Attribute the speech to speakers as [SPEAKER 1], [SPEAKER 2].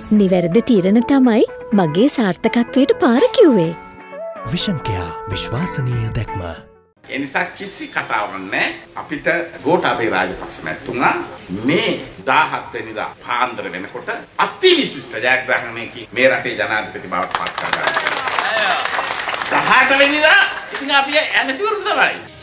[SPEAKER 1] නිවැරදි තීරණ තමයි මගේ සාර්ථකත්වයට පාර කිව්වේ.
[SPEAKER 2] විෂන් කෙයා විශ්වාසනීය දැක්ම.
[SPEAKER 3] එනිසා කිසි කතාවක් නැහැ. අපිට ගෝඨාභය රාජපක්ෂ මැතිතුමා මේ 17 වෙනිදා පාන්දර වෙනකොට අතිවිශිෂ්ට ජයග්‍රහණයකින් මේ රටේ ජනාධිපති බවට පත් කරගන්නවා. 18 වෙනිදා ඉතින් අපි ඇමතිවරු තමයි.